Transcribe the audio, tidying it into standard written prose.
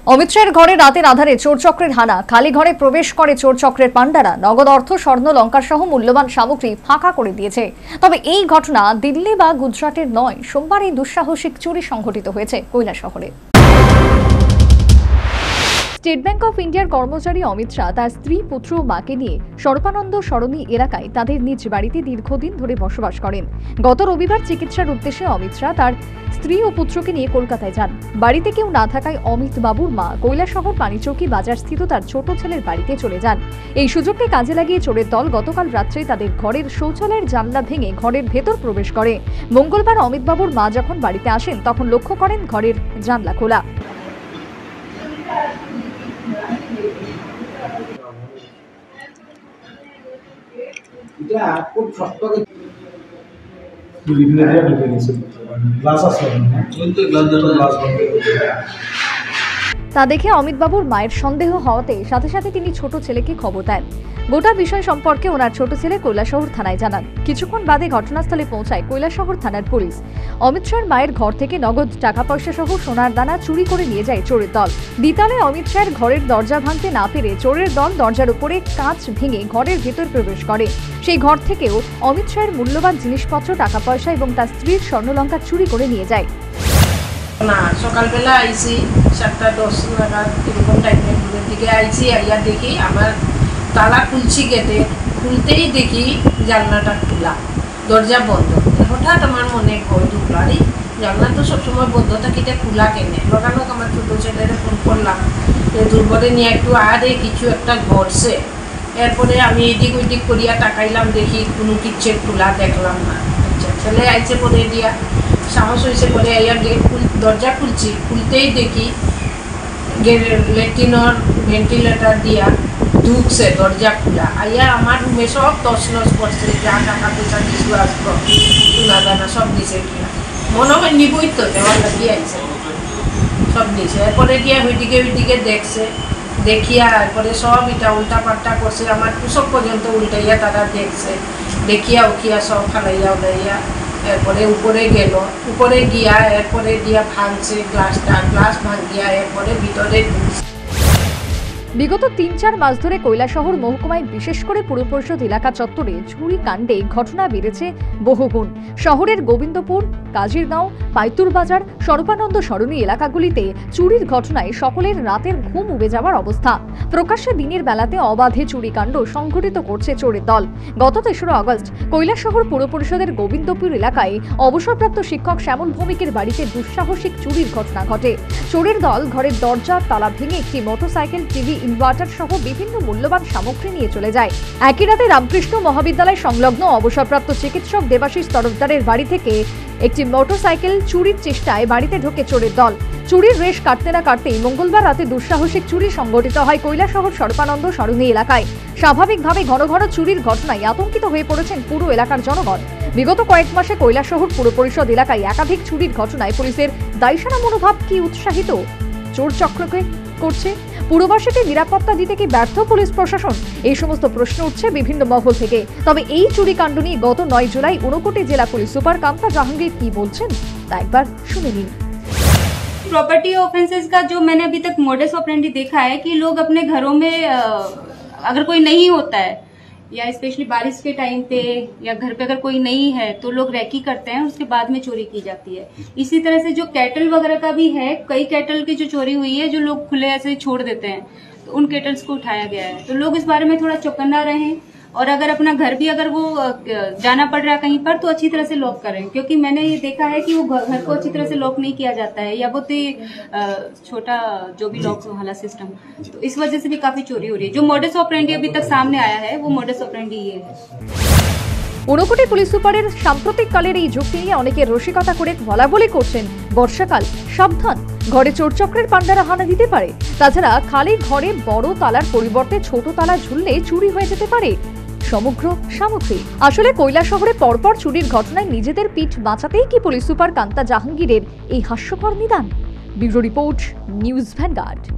অমিত শাহের ঘরে রাতের আধারে চোর চক্রের হানা, খালি ঘরে প্রবেশ করে চোর চক্রের পান্ডারা, নগদ অর্থ, স্বর্ণ লঙ্কা সহ মূল্যবান সামগ্রী ফাঁকা করে দিয়েছে। তবে এই ঘটনা দিল্লি বা গুজরাটের নয়, সোমবার এই দুঃসাহসিক চুরি সংঘটিত হয়েছে কৈলাসহরে। স্টেট ব্যাংক অফ ইন্ডিয়ার কর্মচারী অমিত শাহ তার স্ত্রী, পুত্র ও মাকে নিয়ে সর্বানন্দ সরণী এলাকায় তাদের নিজ বাড়িতে দীর্ঘদিন ধরে বসবাস করেন। গত রবিবার চিকিৎসার উদ্দেশ্যে অমিত শাহ তার স্ত্রী ও পুত্রকে নিয়ে কলকাতায় যান। বাড়িতে কেউ না থাকায় অমিত বাবুর মা কৈলাসহর পানিচৌকি বাজার স্থিত তার ছোট ছেলের বাড়িতে চলে যান। এই সুযোগকে কাজে লাগিয়ে চোরের দল গতকাল রাত্রে তাদের ঘরের শৌচালয়ের জানলা ভেঙে ঘরের ভেতর প্রবেশ করে। মঙ্গলবার অমিত বাবুর মা যখন বাড়িতে আসেন তখন লক্ষ্য করেন ঘরের জানলা খোলা। তা দেখে অমিত বাবুর মায়ের সন্দেহ হওয়াতে সাথে সাথে তিনি ছোট ছেলেকে খবর দেন। গোটা বিষয় সম্পর্কে ওনার ছোট ছেলে কৈলাসহর থানায় জানান। কিছুক্ষণ বাদে ঘটনাস্থলে পৌঁছায় কৈলাসহর থানার পুলিশ। অমিত শাহের মায়ের ঘর থেকে নগদ টাকা পয়সা সহ সোনার দানা চুরি করে নিয়ে যায় চোরের দল। দ্বিতলে অমিত শাহের ঘরের দরজা ভাঙতে না পেরে চোরের দল দরজার উপরে কাঁচ ভেঙে ঘরের ভেতর প্রবেশ করে। সেই ঘর থেকেও অমিত শাহের মূল্যবান জিনিসপত্র, টাকা পয়সা এবং তার স্ত্রীর স্বর্ণলঙ্কা চুরি করে নিয়ে যায়। না, সকালবেলা আইসি 7:10 নাগাদ এরকম টাইমের দিকে আইসি, আইয়া দেখি আমার তালা খুলছি, গেটে খুলতেই দেখি জানলাটা খোলা, দরজা বন্ধ। হঠাৎ আমার মনে ভয় ঢুকলো, আরে জানলা তো সবসময় বন্ধ থাকে, এটা খোলা কেনে? লগানো আমার ছোটো ছেলেরে ফোন করলাম, দুর্বলে নিয়ে একটু আরে কিছু একটা ঘটছে। এরপরে আমি এদিক ওইদিক করিয়া তাকাইলাম, দেখি কোনো কিচ্ছু খোলা দেখলাম না। আচ্ছা, ছেলে আইসে পরে দিয়া সাহস হয়েছে পরে আইয়া গেট দরজা খুলছি, খুলতেই দেখি ল্যাট্রিনের ভেন্টিলেটার দিয়া ঢুকছে, দরজা খোলা। আইয়া আমার রুমে সব তছনছ করছে, যা টাকা পয়সা কিছু আসবো সোনা দানা সব দিছে কিনা, মনে হয় নিবই তো, দেওয়ার লাগিয়ে আইছে, সব দিছে। এরপরে গিয়া ওইদিকে দেখছে, দেখিয়া এরপরে সব এটা উল্টা পাল্টা করছে, আমার কুসব পর্যন্ত উল্টাইয়া তারা দেখছে, দেখিয়া উঠিয়া সব ফালাইয়া উঠাইয়া এরপরে উপরে গেল, উপরে গিয়া এরপরে দিয়া ভাঙছে গ্লাস ভাঙিয়া এরপরে ভিতরে ঢুকছে। বিগত ৩-৪ মাস ধরে কৈলাসহর মহকুমায় বিশেষ করে পুর পরিষদ এলাকা চত্বরে চুরি কাণ্ডে ঘটনা বেড়েছে বহুগুণ। শহরের গোবিন্দপুর, কাজিরগাঁও, পাইতুর বাজার, সর্বানন্দ সরণী এলাকাগুলিতে চুরির ঘটনায় সকলের রাতের ঘুম উবে যাওয়ার অবস্থা। প্রকাশ্যে দিনের বেলাতে অবাধে চুরি কাণ্ড সংঘটিত করছে চোরের দল। গত ৩রা আগস্ট কৈলাসহর পুর পরিষদের গোবিন্দপুর এলাকায় অবসরপ্রাপ্ত শিক্ষক শ্যামল ভৌমিকের বাড়িতে দুঃসাহসিক চুরির ঘটনা ঘটে। চোরের দল ঘরের দরজা তালা ভেঙে একটি মোটরসাইকেল, টিভি, ইনভার্টার সহ বিভিন্ন মূল্যবান সামগ্রী নিয়ে চলে যায়। একই রাতে রামকৃষ্ণ মহাবিদ্যালয় সংলগ্ন অবসরপ্রাপ্ত চিকিৎসক দেবাশিস তরফদারের বাড়ি থেকে একটি মোটরসাইকেল চুরির চেষ্টায় বাড়িতে ঢোকে চোরের দল। চুরির রেশ কাটতে না কাটতেই মঙ্গলবার রাতে দুঃসাহসিক চুরি সংঘটিত হয় কৈলাসহর সর্বানন্দ সরণী এলাকায়। স্বাভাবিকভাবে ঘন ঘন চুরির ঘটনায় আতঙ্কিত হয়ে পড়েছেন পুরো এলাকার জনগণ। বিগত কয়েক মাসে কৈলাসহর পুর পরিষদ এলাকায় একাধিক চুরির ঘটনায় পুলিশের দায়সারা মনোভাব কি উৎসাহিত চোর চক্রকে করছে? পুরবাসীকে নিরাপত্তা দিতে কি ব্যর্থ পুলিশ প্রশাসন? এই সমস্ত প্রশ্ন উঠছে বিভিন্ন মহল থেকে। তবে এই চুরি কাণ্ড নিয়ে গত 9 জুলাই ঊনকোটি জেলা পুলিশ সুপার কান্তা জাহাঙ্গীর কি বলছেন তা একবার শুনে নিন। प्रॉपर्टी ऑफेंसेस का जो मैंने अभी तक मोडस ऑपरेंडी देखा है कि लोग अपने घरों में अगर कोई नहीं होता है या स्पेशली बारिश के टाइम पे या घर पे अगर कोई नहीं है तो लोग रैकी करते हैं, उसके बाद में चोरी की जाती है। इसी तरह से जो कैटल वगैरह का भी है, कई कैटल की जो चोरी हुई है जो लोग खुले ऐसे छोड़ देते हैं, तो उन कैटल्स को उठाया गया है। तो लोग इस बारे में थोड़ा चौकन्ना रहें और अगर अपना घर भी अगर वो जाना पड़ रहा है कहीं पर तो अच्छी तरह से लॉक करें, क्योंकि मैंने ये देखा है कि वो घर को अच्छी तरह से लॉक नहीं किया जाता है या बहुत ही छोटा जो भी लॉक वाला सिस्टम, तो इस वजह से भी काफी चोरी हो रही है। जो मोडस ऑपरेंडी अभी तक सामने आया है वो मोडस ऑपरेंडी ये है। ঊনকোটি পুলিশ সুপারের সাম্প্রতিক কালের এই যুক্তি নিয়ে অনেকে রসিকতা করে বলাবলি করছেন, বর্ষাকাল সাবধান, ঘরে চোরচক্রের পান্ডারা হানা দিতে পারে। তাছাড়া খালি ঘরে বড় তালার পরিবর্তে ছোট তালা ঝুললে চুরি হয়ে যেতে পারে সমগ্র সামগ্রী। আসলে কৈলাসহরে পরপর চুরির ঘটনায় নিজেদের পিঠ বাঁচাতেই কি পুলিশ সুপার কান্তা জাহাঙ্গীরের এই হাস্যকর নিদান? Bureau report, news vanguard.